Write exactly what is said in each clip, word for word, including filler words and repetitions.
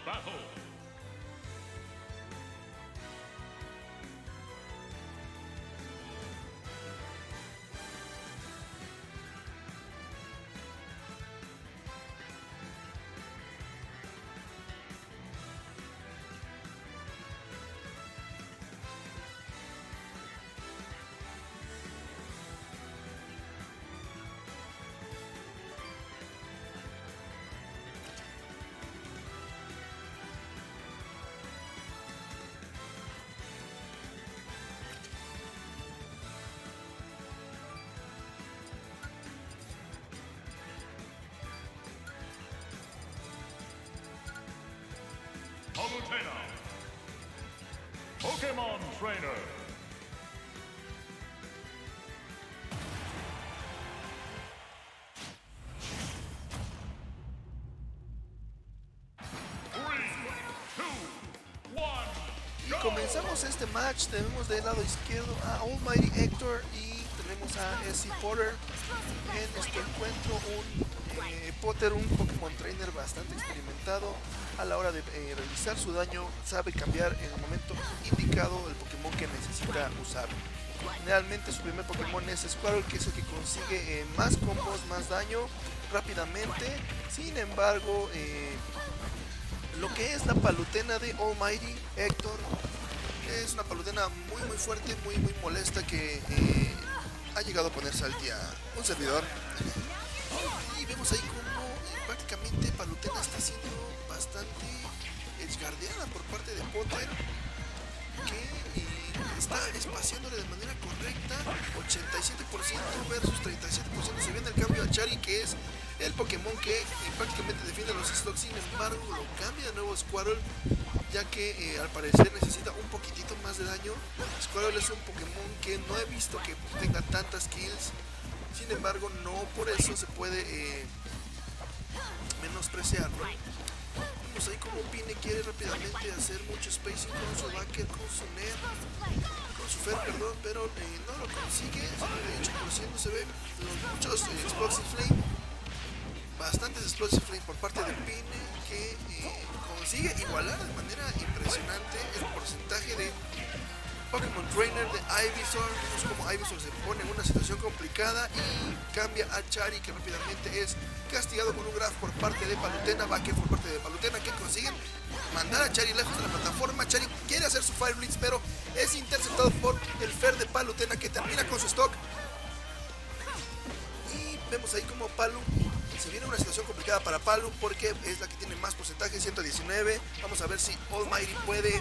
battle. Palutena, Pokemon Trainer. Y comenzamos este match. Tenemos del lado izquierdo a Almighty Hector y tenemos a S C Potter. En este encuentro un eh, Potter, un Pokémon Trainer bastante experimentado. A la hora de eh, realizar su daño, sabe cambiar en el momento indicado el Pokémon que necesita usar. Generalmente su primer Pokémon es Squirtle, que es el que consigue eh, más combos, más daño rápidamente. Sin embargo, eh, lo que es la Palutena de Almighty Hector es una Palutena muy muy fuerte, muy muy molesta, que eh, ha llegado a ponerse al día un servidor. Y vemos ahí como eh, prácticamente Palutena está siendo bastante edgeguardeada por parte de Potter, que eh, está espaciándole de manera correcta. Ochenta y siete por ciento versus treinta y siete por ciento. Se viene el cambio a Chari, que es el Pokémon que eh, prácticamente defiende los stocks. Sin embargo, lo cambia de nuevo Squirtle, ya que eh, al parecer necesita un poquitito más de daño. Squirtle es un Pokémon que no he visto que tenga tantas kills. Sin embargo, no por eso se puede eh, menospreciar, ¿no? Vemos ahí como Pine quiere rápidamente hacer mucho spacing con su backer, con su net, con su fer, perdón, pero eh, no lo consigue. De hecho, por ciento se ven los muchos eh, Explosive Flame, bastantes Explosive Flame por parte de Pine, que eh, consigue igualar de manera impresionante el porcentaje de Pokémon Trainer de Ivysaur. Vemos como Ivysaur se pone en una situación complicada y cambia a Chari, que rápidamente es castigado con un graph por parte de Palutena, backer por parte de Palutena, que consiguen mandar a Chari lejos de la plataforma. Chari quiere hacer su Fire Blitz, pero es interceptado por el Fer de Palutena, que termina con su stock. Y vemos ahí como Palu se viene una situación complicada para Palu, porque es la que tiene más porcentaje, ciento diecinueve. Vamos a ver si Almighty puede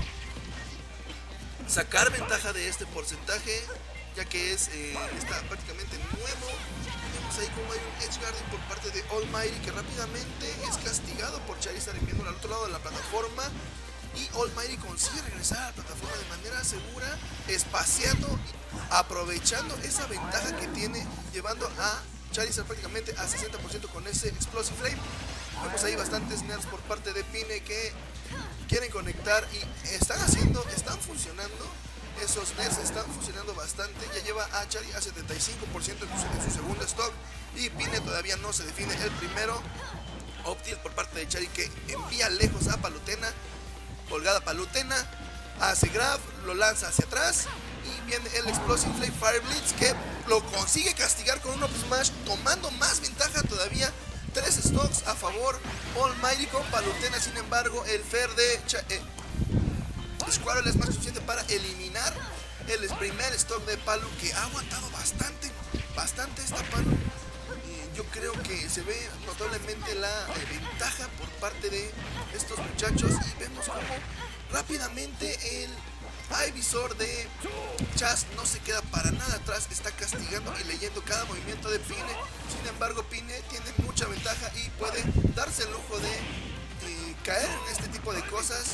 sacar ventaja de este porcentaje, ya que es eh, está prácticamente nuevo. Vemos ahí como hay un Edge Guarding por parte de Almighty, que rápidamente es castigado por Charizard enviándolo al otro lado de la plataforma, y Almighty consigue regresar a la plataforma de manera segura, espaciando, aprovechando esa ventaja que tiene, llevando a Charizard prácticamente a sesenta por ciento con ese Explosive Flame. Vemos ahí bastantes nerfs por parte de Pine que quieren conectar y están haciendo, están funcionando. Esos nerfs están funcionando bastante. Ya lleva a Chari a setenta y cinco por ciento en su, en su segundo stock, y Pine todavía no se define el primero. Optil por parte de Chari, que envía lejos a Palutena. Colgada Palutena, hace grab, lo lanza hacia atrás, y viene el Explosive Flame Fire Blitz, que lo consigue castigar con un Up Smash, tomando más ventaja todavía. Tres stocks a favor Almighty con Palutena. Sin embargo, el Fer de eh, Squirtle es más suficiente para eliminar el primer stock de Palu, que ha aguantado bastante, bastante esta Palu. Eh, yo creo que se ve notablemente la eh, ventaja por parte de estos muchachos, y vemos como rápidamente el Ivysaur de Chas no se queda para nada atrás, está castigando y leyendo cada movimiento de Pine. Sin embargo, Pine tiene mucha ventaja y puede darse el lujo de eh, caer en este tipo de cosas.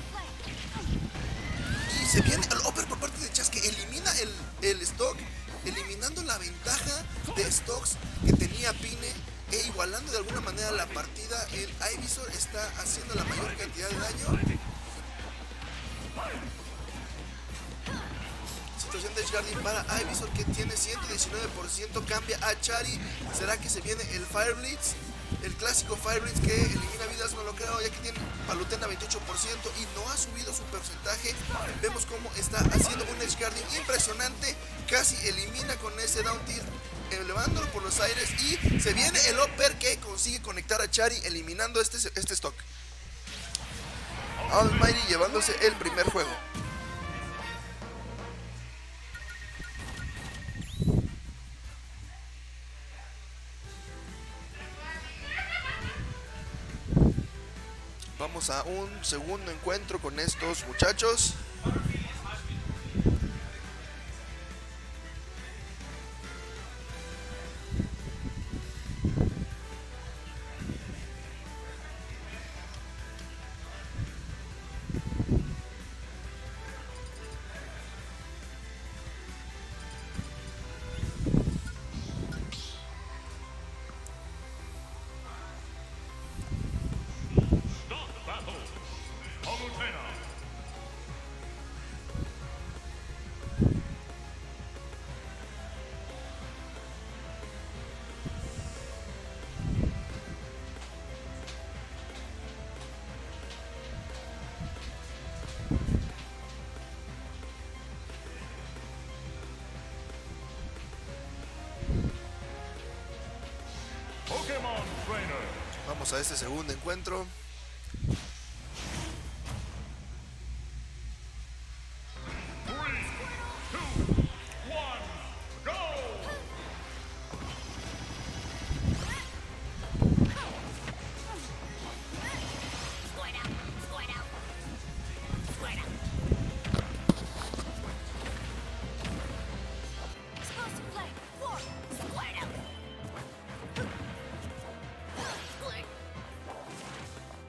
Y se viene el upper por parte de Chas, que elimina el, el stock, eliminando la ventaja de stocks que tenía Pine e igualando de alguna manera la partida. El Ivysaur está haciendo la mayor cantidad de daño. Situación de Edge Guarding para Ivysaur, que tiene ciento diecinueve por ciento. Cambia a Chari. ¿Será que se viene el Fire Blitz? El clásico Fire Blitz que elimina vidas, no lo creo, ya que tiene Palutena veintiocho por ciento y no ha subido su porcentaje. Vemos cómo está haciendo un edge guarding impresionante, casi elimina con ese down tilt, elevándolo por los aires, y se viene el upper que consigue conectar a Chari, eliminando este, este stock. Almighty llevándose el primer juego. Vamos a un segundo encuentro con estos muchachos. Pokémon Trainer. Vamos a este segundo encuentro. Three, two, one, go! Squared out, squared out, squared out. Explosive play, four, squared out. Squared.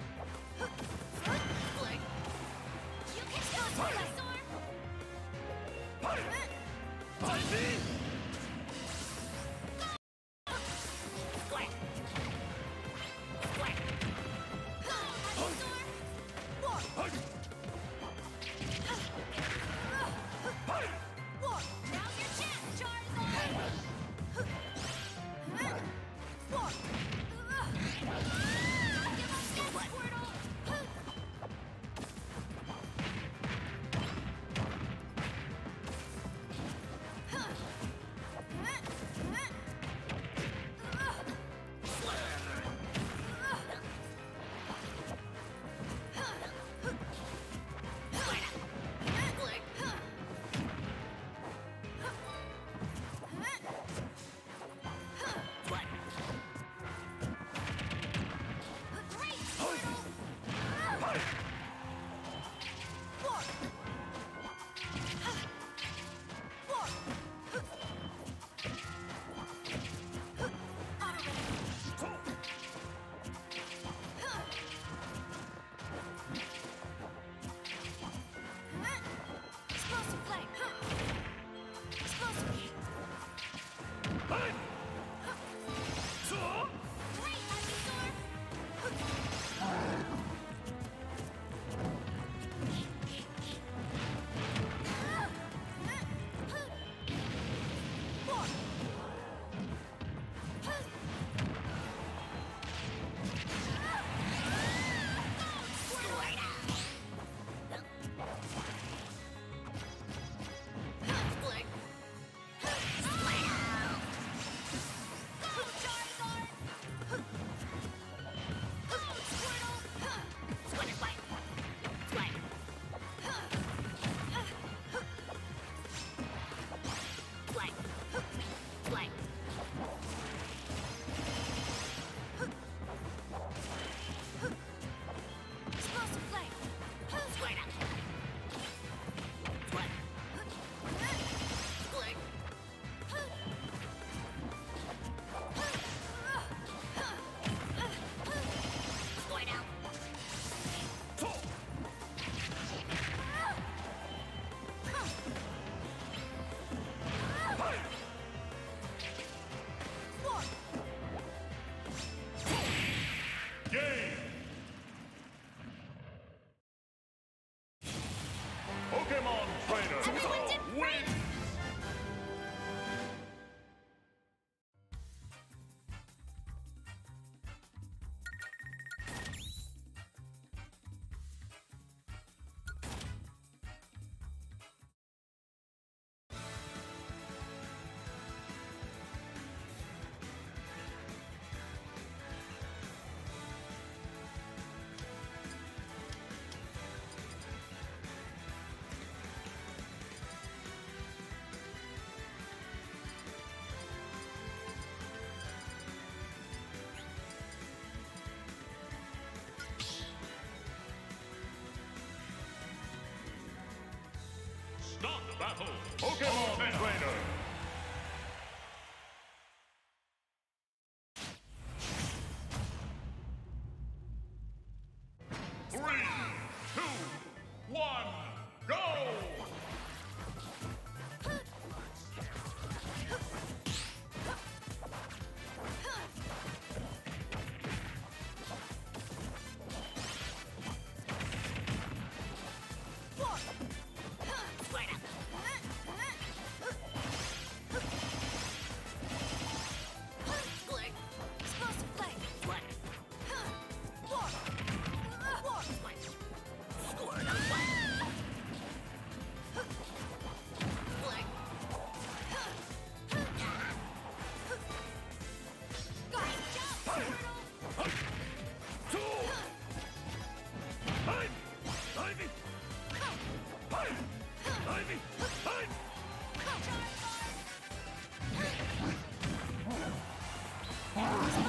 battle, Pokemon Trainer. Three, two, one, go! Square up. Split. Explosive flame. Split. Four. Four. Split. Squirt up. Split. Go. Jump. Squirtle.